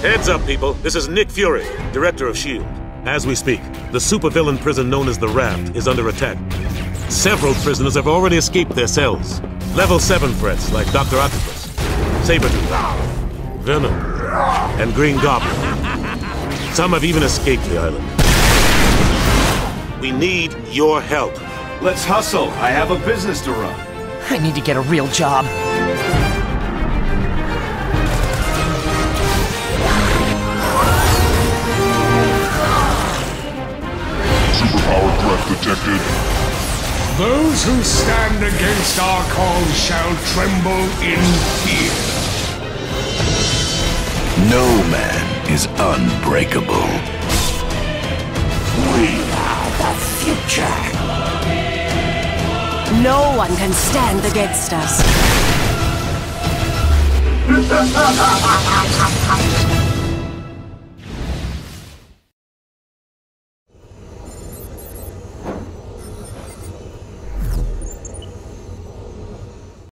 Heads up, people. This is Nick Fury, Director of S.H.I.E.L.D. As we speak, the supervillain prison known as the Raft is under attack. Several prisoners have already escaped their cells. Level 7 threats like Dr. Octopus, Sabretooth, Venom, and Green Goblin. Some have even escaped the island. We need your help. Let's hustle. I have a business to run. I need to get a real job. Superpower threat detected. Those who stand against our cause shall tremble in fear. No man is unbreakable. We are the future. No one can stand against us.